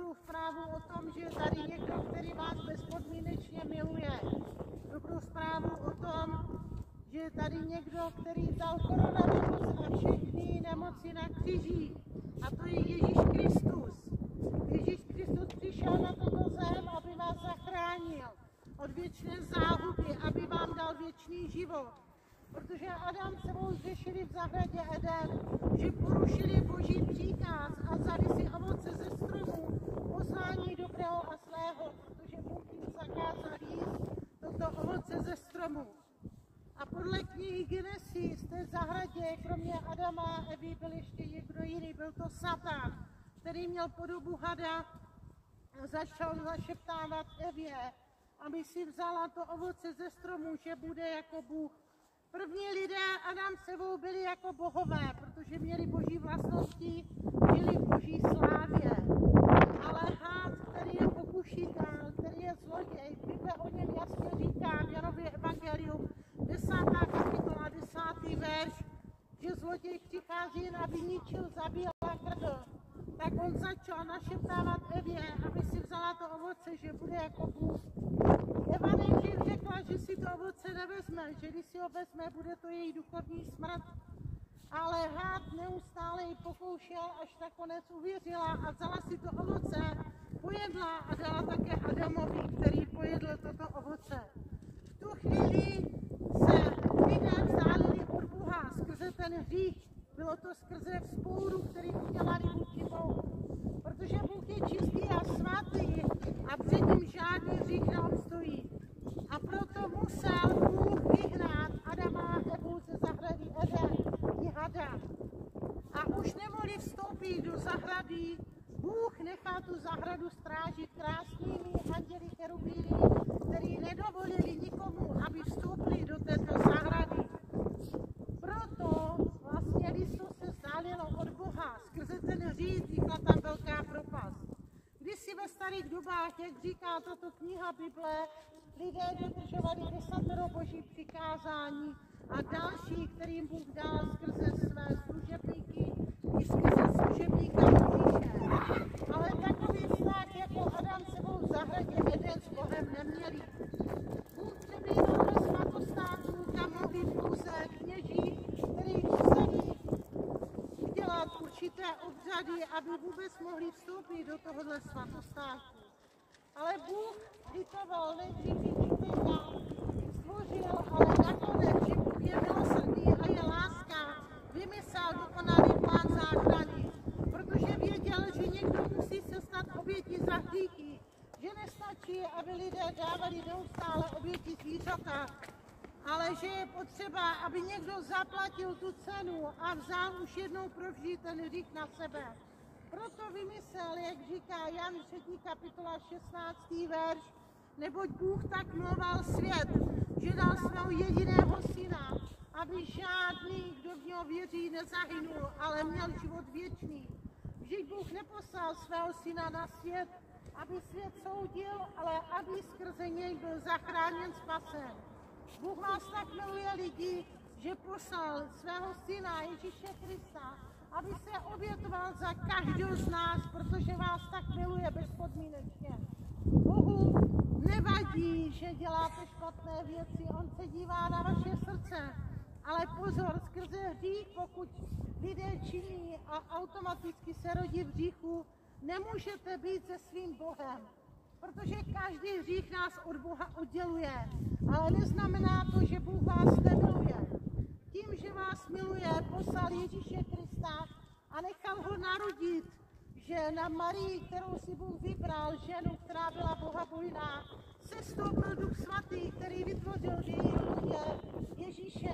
dobrou zprávu o tom, že je tady někdo, který vás bezpodmínečně miluje. Dobrou zprávu o tom, že je tady někdo, který vzal koronavirus a všechny nemoci na kříži. A to je Ježíš Kristus. Ježíš Kristus přišel na toto zem, aby vás zachránil od věčné záhuby, aby vám dal věčný život. Protože Adam s sebou zřešili v zahradě Eden, že porušili Boží příkaz a vzali si ovoce ze stromů, poznání dobrého a zlého, protože Bůh jim zakázal jíst toto ovoce ze stromu. A podle knihy Genesis v té zahradě, kromě Adama a Evy, byl ještě někdo jiný, byl to Satan, který měl podobu hada a začal zašeptávat Evě, aby si vzala to ovoce ze stromu, že bude jako Bůh. První lidé Adam s Evou byli jako bohové, protože měli boží vlastnosti, žili v boží slávě. Ale had, který je pokušitel, který je zloděj, Bible o něm jasně říká v Janově evangelium, 10. kapitola, 10. verš, že zloděj přichází jen, aby ničil, zabil a kradl. Tak on začal našeptávat Evě, aby si vzala to ovoce, že bude jako Bůh. Eva nejdřív řekla, že si to ovoce nevezme, že když si ho vezme, bude to její duchovní smrt. Ale had neustále ji pokoušel, až nakonec uvěřila a vzala si to ovoce, pojedla a dala také Adamovi, který pojedl toto ovoce. V tu chvíli se lidé vzdálili od Boha skrze ten hřích. Bylo to skrze vzpouru, který udělali vůči Bohu. Protože Bůh je čistý a svatý a před ním žádný hřích neobstojí. A proto musel Bůh vyhnat Adama a Evu ze zahrady Eden i hada. A už nemohli vstoupit do zahrady. Bůh nechal tu zahradu strážit krásnými anděli cherubíny, který nedovolili nikomu, aby vstoupili do této zahrady. Proto vlastně lidstvo se vzdálilo od Boha. Skrze ten hřích vznikla tam velká propast. Když si ve starých dobách, jak říká tato kniha Bible, lidé dodržovali 10 boží přikázání a další, kterým Bůh dal skrze své služebníky i skrze služebníka Ježíše. Ale takový vztah jako Adam s sebou v zahradě Eden s Bohem neměli. Bůh přebíral do svatostánku, kam mohli pouze kněží, kteří museli udělat určité obřady, aby vůbec mohli vstoupit do tohohle svatostánku. Ale Bůh litoval nejdřív člověka, stvořil, ale nakonec, že Bůh je milosrdný a je láska, vymyslel dokonalý plán záchrany, protože věděl, že někdo musí se stát obětí za hříchy, že nestačí, aby lidé dávali neustále oběti zvířata, ale že je potřeba, aby někdo zaplatil tu cenu a vzal už jednou provždy ten hřích na sebe. Proto vymyslel, jak říká Jan 3. kapitola 16. verš, neboť Bůh tak miloval svět, že dal svého jediného syna, aby žádný, kdo v něho věří, nezahynul, ale měl život věčný. Vždyť Bůh neposlal svého syna na svět, aby svět soudil, ale aby skrze něj byl zachráněn, spasen. Bůh vás tak miluje lidi, že poslal svého syna Ježíše Krista, aby se obětoval za každého z nás, protože vás tak miluje bezpodmínečně. Bohu nevadí, že děláte špatné věci, on se dívá na vaše srdce, ale pozor, skrze hřích, pokud lidé činí a automaticky se rodí v hříchu, nemůžete být se svým Bohem, protože každý hřích nás od Boha odděluje, ale neznamená to, že Bůh vás nemiluje. Tím, že vás miluje, poslal Ježíše Krista a nechal ho narodit, že na Marii, kterou si Bůh vybral, ženu, která byla bohabojná, sestoupil Duch Svatý, který vytvořil v její hrudě Ježíše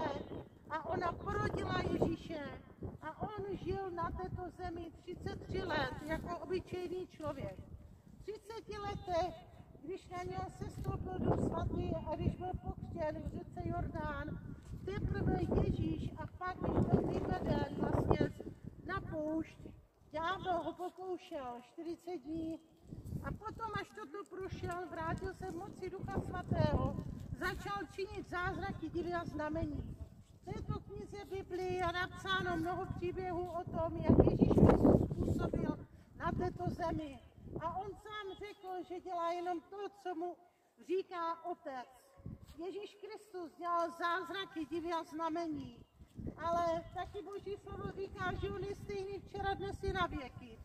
a ona porodila Ježíše a on žil na této zemi 33 let jako obyčejný člověk. V 30 letech, když na něho sestoupil Duch Svatý a když byl pokřtěn v řece Jordán, teprve Ježíš a pak, když byl vyveden vlastně na poušť, ďábel ho pokoušel 40 dní a potom, až toto prošel, vrátil se v moci Ducha Svatého, začal činit zázraky, divy a znamení. V této knize Biblii je napsáno mnoho příběhů o tom, jak Ježíš Kristus působil na této zemi. A on sám řekl, že dělá jenom to, co mu říká Otec. Ježíš Kristus dělal zázraky, divy a znamení. Ale taky Boží slovo říká, že on je stejný včera, dnes i na věky.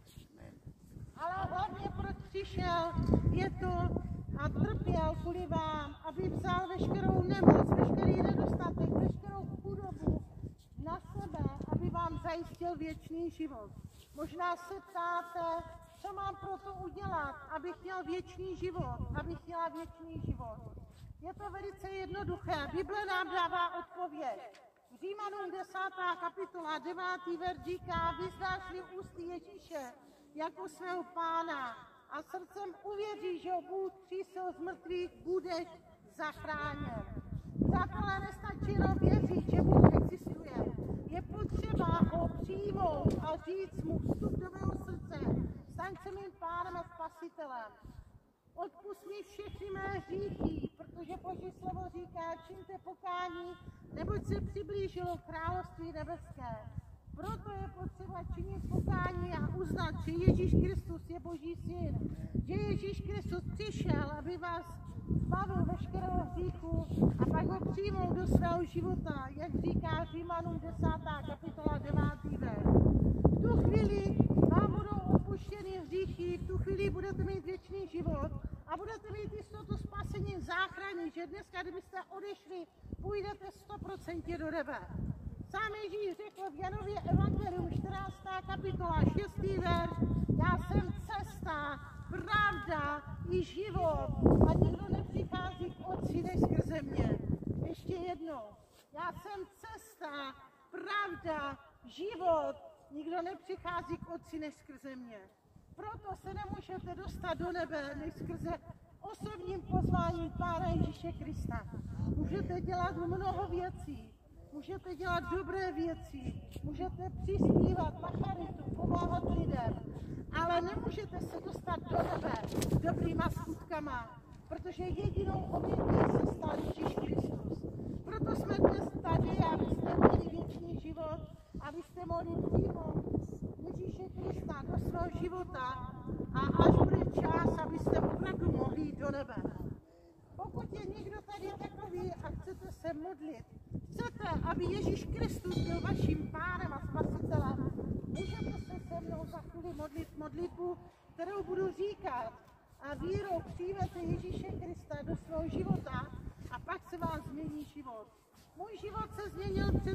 Ale hlavně proč přišel, je to a trpěl kvůli vám, aby vzal veškerou nemoc, veškerý nedostatek, veškerou chudobu na sebe, aby vám zajistil věčný život. Možná se ptáte, co mám pro to udělat, abych měl věčný život, abych měla věčný život. Je to velice jednoduché. Bible nám dává odpověď. V Římanům 10. kapitola 9. verš říká, vyznáš-li ústy Ježíše jako svého pána a srdcem uvěříš, že ho Bůh křísil z mrtvých, budeš zachráněn. Přátelé, nestačí jenom věřit, že Bůh existuje. Je potřeba ho přijmout a říct mu vstup do mého srdce. Staň se mým pánem a spasitelem. Odpusť mi všechny mé hříchy, protože Boží slovo říká, čiňte pokání, neboť se přiblížilo království nebeské. Proto je potřeba činit pokání a uznat, že Ježíš Kristus je Boží syn. Že Ježíš Kristus přišel, aby vás zbavil veškerého hříchu a pak ho přijmout do svého života, jak říká Římanům 10. kapitola 9. verš. V tu chvíli vám budou odpuštěny hříchy, v tu chvíli budete mít věčný život a budete mít jistotu spasení v záchraně, že dneska, kdybyste odešli, půjdete 100% do nebe. Sám Ježíš řekl v Janově evangelium 14. kapitola 6. verš, já jsem cesta, pravda i život a nikdo nepřichází k Otci než skrze mě. Ještě jednou, já jsem cesta, pravda, život, nikdo nepřichází k Otci než skrze mě. Proto se nemůžete dostat do nebe než skrze osobním pozváním Pána Ježíše Krista. Můžete dělat mnoho věcí, můžete dělat dobré věci, můžete přispívat na charitu, pomáhat lidem, ale nemůžete se dostat do nebe dobrýma skutkama, protože jedinou obětí se stal Ježíš Kristus. Proto jsme dnes tady, abyste měli věčný život, abyste mohli přijmout Ježíše Krista do svého života a až bude čas, abyste opravdu mohli jít do nebe. Pokud je někdo tady takový a chcete se modlit, chcete, aby Ježíš Kristus byl vaším pánem a spasitelem, můžete se se mnou za chvíli modlit modlitbu, kterou budu říkat a vírou přijmete Ježíše Krista do svého života a pak se vám změní život. Můj život se změnil před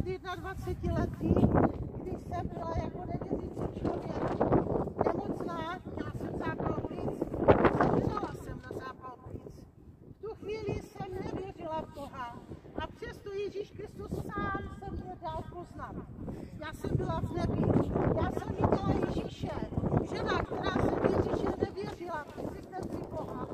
21 lety, když jsem byla jako nevěřící člověk nemocná, měla jsem zápal plic, zemřela jsem na zápal plic. V tu chvíli jsem nevěřila v Boha a přesto Ježíš Kristus sám se mě dal poznat. Já jsem byla v nebi, já jsem viděla Ježíše, žena, která se v Ježíše nevěřila v existenci Boha.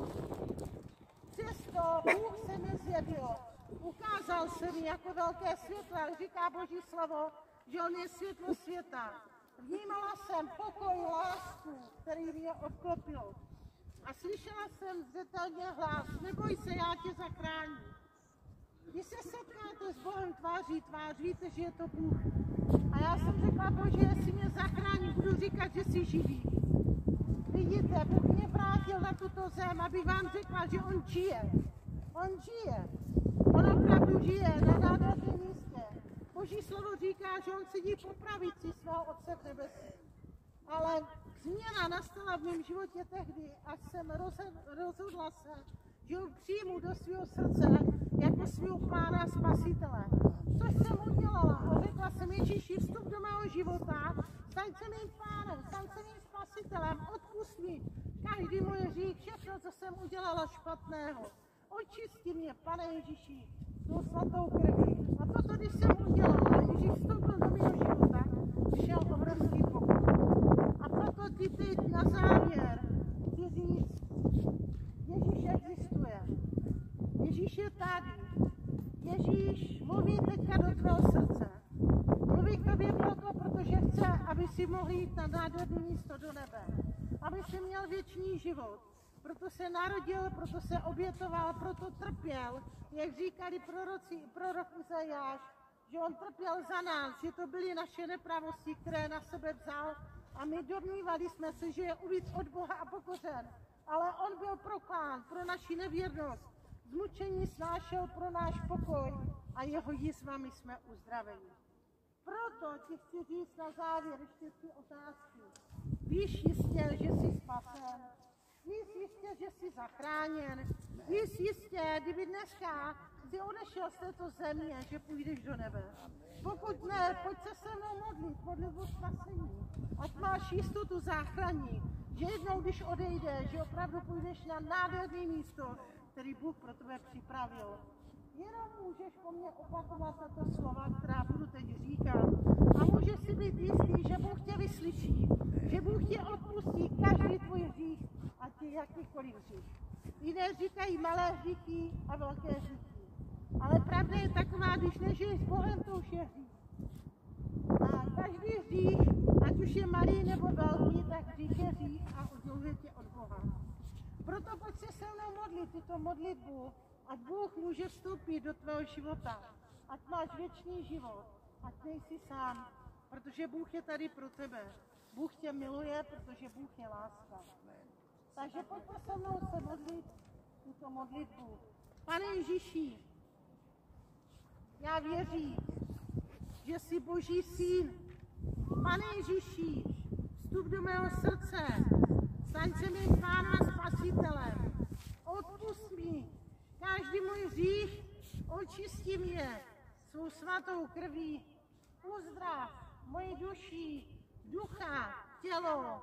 Přesto Bůh se mi zjevil, ukázal se mi jako velké světlo, říká Boží slovo, že on je světlo světa. Vnímala jsem pokoj, lásku, který mě obklopil. A slyšela jsem zřetelně hlas, neboj se, já tě zachráním. Když se setkáte s Bohem tváří tvář, víte, že je to Bůh. A já jsem řekla, Bože, jestli mě zachrání, budu říkat, že jsi živý. Vidíte, Bůh mě vrátil na tuto zem, aby vám řekla, že on žije. On žije. On opravdu žije na nádherném místě. Boží slovo říká, že on sedí po pravici svého Otce v nebesích. Ale změna nastala v mém životě tehdy, až jsem rozhodla se, že ho přijmu do svého srdce jako svého pána a spasitele. Což jsem udělala a řekla jsem Ježíši, vstup do mého života, staň se mým pánem, staň se mým spasitelem, odpusť mi každý můj hřích, všechno, co jsem udělala špatného. Očisti mě, Pane Ježíši, tou svatou krví. A toto, když jsem udělala, Ježíš vstoupil do mého života, šel obrovský pokoj. A proto ti teď na závěr chci říct, Ježíš existuje. Ježíš je tady. Ježíš mluví teďka do tvého srdce. Mluví k tobě proto, protože chce, aby si mohl jít na nádherné místo do nebe. Aby si měl věčný život. Proto se narodil, proto se obětoval, proto trpěl, jak říkali prorok Izajáš, že on trpěl za nás, že to byly naše nepravosti, které na sebe vzal a my domnívali jsme se, že je uvíc od Boha a pokořen. Ale on byl proklán pro naši nevěrnost. Zmučení snášel pro náš pokoj a jeho jizvami jsme uzdraveni. Proto ti chci říct na závěr ještě 3 otázky. Víš jistě, že jsi spasen? Víš jistě, že jsi zachráněn? Víš jistě, kdyby dneska jsi odešel z této země, že půjdeš do nebe? Pokud ne, pojď se se mnou modlit, modlitbu spasení. Ať máš jistotu záchraní, že jednou, když odejdeš, že opravdu půjdeš na nádherné místo, který Bůh pro tebe připravil. Jenom můžeš po mně opakovat tato slova, která budu teď říkat. A můžeš si být jistý, že Bůh tě vyslyší, že Bůh tě odpustí každý tvůj hřích a ti jakýkoliv hřích. Jiné říkají malé hříchy a velké hříchy. Ale pravda je taková, když nežiješ s Bohem, to už je hřích. A každý hřích, ať už je malý nebo velký, tak hřích je hřích a odděluje tě od Boha. Proto pojď se se mnou modlit tuto modlitbu, ať Bůh může vstoupit do tvého života, ať máš věčný život, ať nejsi sám, protože Bůh je tady pro tebe. Bůh tě miluje, protože Bůh je láska. Takže pojďte se mnou se modlit tuto modlitbu. Pane Ježíši, já věřím, že jsi Boží syn. Pane Ježíši, vstup do mého srdce, staň se mým pánem a spasitelem. Odpusť mi každý můj hřích, očisti mě svou svatou krví. Uzdrav moji duši, ducha, tělo,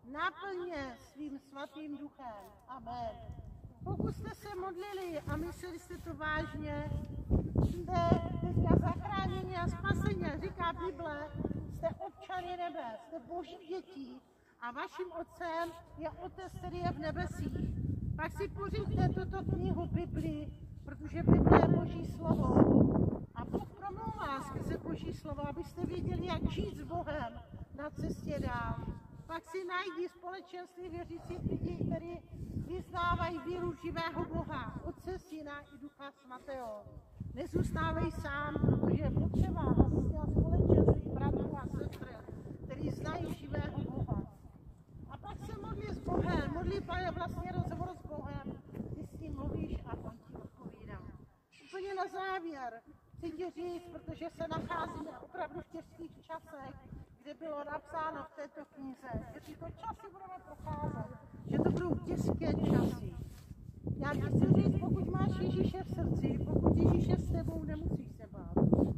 naplně svým svatým duchem. Amen. Pokud jste se modlili a mysleli jste to vážně, jste teďka zachráněni a spaseni, říká Bible, jste občany nebe, jste Boží děti a vaším otcem je Otec, který je v nebesích. Pak si pořiďte tuto knihu Bibli, protože Bible je Boží slovo. A Bůh promlouvá skrze Boží slovo, abyste věděli, jak žít s Bohem na cestě dál. Pak si najdi společenství věřících lidí, kteří vyznávají víru živého Boha, Otce, Syna i Ducha Svatého. Nezůstávej sám, protože je potřeba, aby měl společenství bratrů a sestry, kteří znají živého Boha. A pak se modlí s Bohem, modlí vlastně rozhovor s Bohem, ty s ním mluvíš a on ti odpovídá. Úplně na závěr chci ti říct, protože se nacházíme opravdu v těžkých časech, kde bylo napsáno v této knize, že tyto časy budeme procházet, že to budou těžké časy. Já ti chci říct, pokud máš Ježíše v srdci, pokud Ježíš je s tebou, nemusíš se bát.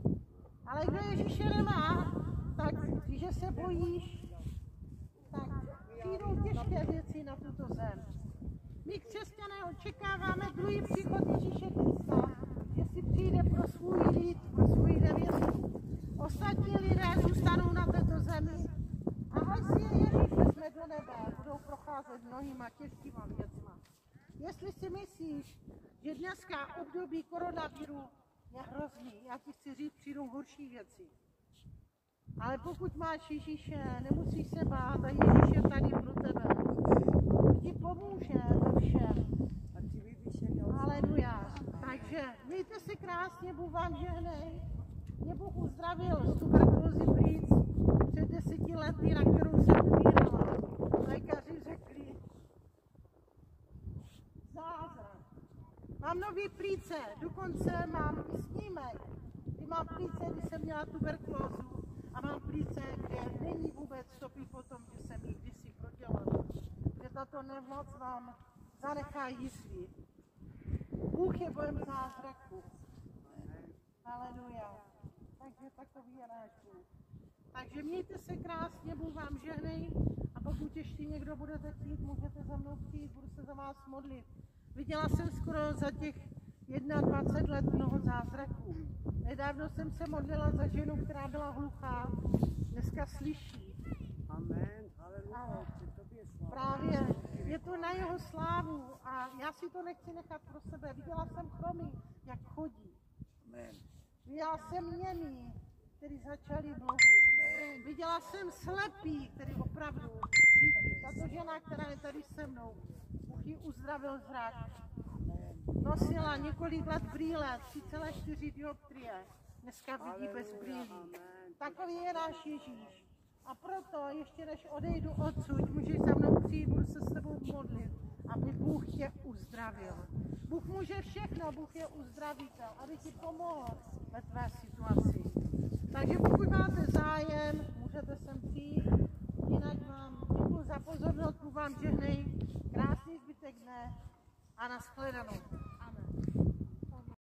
Ale kdo Ježíše nemá, tak když se bojíš, tak přijdou těžké věci na tuto zem. My křesťané očekáváme druhý příchod Ježíše Krista, že si přijde pro svůj lid, pro svůj nevěstu. Ostatní lidé zůstanou na této zemi a až si je Ježíš vezme do nebe, budou procházet mnohýma těžkýma věcma. Jestli si myslíš, že dneska období koronaviru je hrozný, já ti chci říct, přijdou horší věci. Ale pokud máš Ježíše, nemusíš se bát a Ježíš je tady pro tebe. Ti pomůže ve všem. Aleluja. Takže mějte se krásně, Bůh vám žehnej. Mě Bůh uzdravil z tuberkulózy plíc před 10 lety, na kterou jsem umírala. Lékaři řekli, zázrak. Mám nový plíce, dokonce mám i snímek, kdy mám plíce, kdy jsem měla tuberkulózu a mám plíce, kde není vůbec stopy po tom, že jsem ji kdysi prodělala. Že tato nemoc vám zanechá jistý. Bůh je Bohem zázraku. Aleluja. Takže takový je náš Bůh. Takže mějte se krásně, Bůh vám žehnej a pokud ještě někdo budete chtít, můžete za mnou přijít, budu se za vás modlit. Viděla jsem skoro za těch 21 let mnoho zázraků. Nedávno jsem se modlila za ženu, která byla hluchá, dneska slyší. Amen, aleluja. Právě je to na jeho slávu a já si to nechci nechat pro sebe. Viděla jsem chromy, jak chodí. Amen. Viděla jsem němí, kteří začali mluvit. Viděla jsem slepý, který opravdu vidí. Tato žena, která je tady se mnou, Bůh ji uzdravil zrak. Nosila několik let brýle, 3,4 dioptrie. Dneska vidí bez brýlí. Takový je náš Ježíš. A proto, ještě než odejdu odsud, můžeš za mnou přijít, budu se s tebou modlit, aby Bůh tě uzdravil. Bůh může všechno, Bůh je uzdravitel, aby ti pomohl ve tvé situaci. Takže pokud máte zájem, můžete sem přijít. Jinak vám děkuji za pozornost, Bůh vám žehnej, krásný zbytek dne a nashledanou.